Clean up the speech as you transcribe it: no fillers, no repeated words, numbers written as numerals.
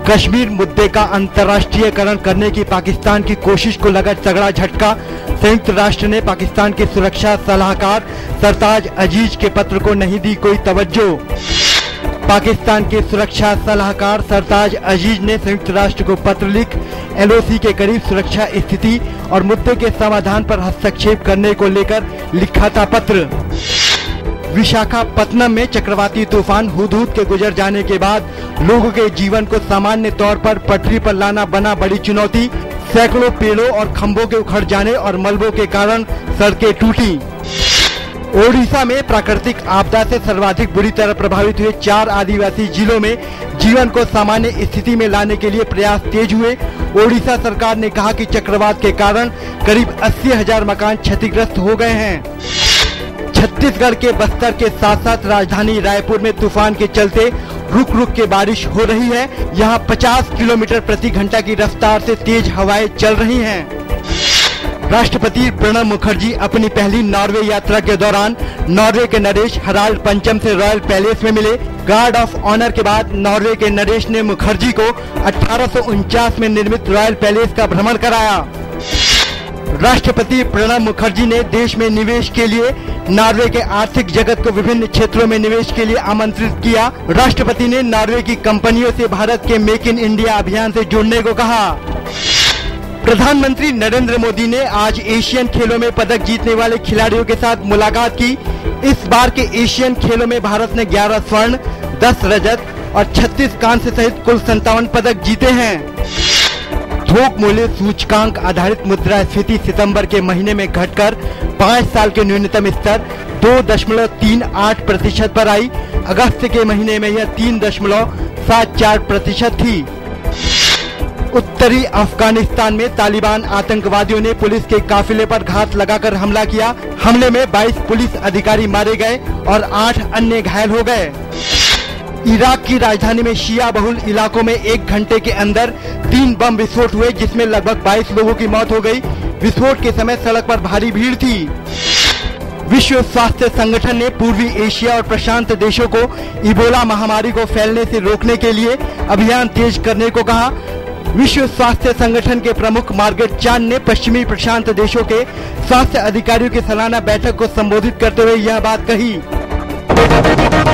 कश्मीर मुद्दे का अंतर्राष्ट्रीयकरण करने की पाकिस्तान की कोशिश को लगा तगड़ा झटका। संयुक्त राष्ट्र ने पाकिस्तान के सुरक्षा सलाहकार सरताज अजीज के पत्र को नहीं दी कोई तवज्जो। पाकिस्तान के सुरक्षा सलाहकार सरताज अजीज ने संयुक्त राष्ट्र को पत्र लिख LOC के करीब सुरक्षा स्थिति और मुद्दे के समाधान पर हस्तक्षेप करने को लेकर लिखा था पत्र। विशाखापत्तनम में चक्रवाती तूफान हुदहुद के गुजर जाने के बाद लोगों के जीवन को सामान्य तौर पर पटरी पर लाना बना बड़ी चुनौती। सैकड़ों पेड़ों और खंभों के उखड़ जाने और मलबों के कारण सड़कें टूटी। ओडिशा में प्राकृतिक आपदा से सर्वाधिक बुरी तरह प्रभावित हुए 4 आदिवासी जिलों में जीवन को सामान्य स्थिति में लाने के लिए प्रयास तेज हुए। ओडिशा सरकार ने कहा कि चक्रवात के कारण करीब 80,000 मकान क्षतिग्रस्त हो गए हैं। छत्तीसगढ़ के बस्तर के साथ साथ राजधानी रायपुर में तूफान के चलते रुक रुक के बारिश हो रही है। यहाँ 50 किलोमीटर प्रति घंटा की रफ्तार से तेज हवाएं चल रही हैं। राष्ट्रपति प्रणब मुखर्जी अपनी पहली नॉर्वे यात्रा के दौरान नॉर्वे के नरेश हराल्ड पंचम से रॉयल पैलेस में मिले। गार्ड ऑफ ऑनर के बाद नॉर्वे के नरेश ने मुखर्जी को 1849 में निर्मित रॉयल पैलेस का भ्रमण कराया। राष्ट्रपति प्रणब मुखर्जी ने देश में निवेश के लिए नॉर्वे के आर्थिक जगत को विभिन्न क्षेत्रों में निवेश के लिए आमंत्रित किया। राष्ट्रपति ने नॉर्वे की कंपनियों से भारत के मेक इन इंडिया अभियान से जुड़ने को कहा। प्रधानमंत्री नरेंद्र मोदी ने आज एशियन खेलों में पदक जीतने वाले खिलाड़ियों के साथ मुलाकात की। इस बार के एशियन खेलों में भारत ने 11 स्वर्ण, 10 रजत और 36 कांस्य सहित कुल 57 पदक जीते हैं। थोक मूल्य सूचकांक आधारित मुद्रास्फीति सितंबर के महीने में घटकर 5 साल के न्यूनतम स्तर 2.38% पर आई। अगस्त के महीने में यह 3.74% थी। उत्तरी अफगानिस्तान में तालिबान आतंकवादियों ने पुलिस के काफिले पर घात लगाकर हमला किया। हमले में 22 पुलिस अधिकारी मारे गए और 8 अन्य घायल हो गए। इराक की राजधानी में शिया बहुल इलाकों में 1 घंटे के अंदर 3 बम विस्फोट हुए, जिसमें लगभग 22 लोगों की मौत हो गई। विस्फोट के समय सड़क पर भारी भीड़ थी। विश्व स्वास्थ्य संगठन ने पूर्वी एशिया और प्रशांत देशों को इबोला महामारी को फैलने से रोकने के लिए अभियान तेज करने को कहा। विश्व स्वास्थ्य संगठन के प्रमुख मार्गरेट चान ने पश्चिमी प्रशांत देशों के स्वास्थ्य अधिकारियों की सालाना बैठक को संबोधित करते हुए यह बात कही।